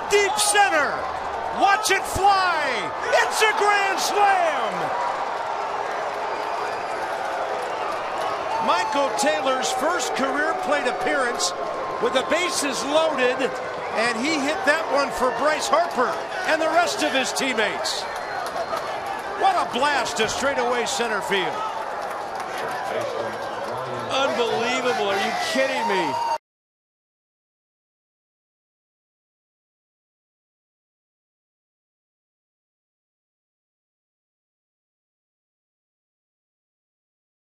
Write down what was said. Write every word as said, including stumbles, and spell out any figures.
deep center. Watch it fly. It's a grand slam. Michael Taylor's first career plate appearance with the bases loaded, and he hit that one for Bryce Harper and the rest of his teammates. What a blast to straightaway center field. Unbelievable. Are you kidding me?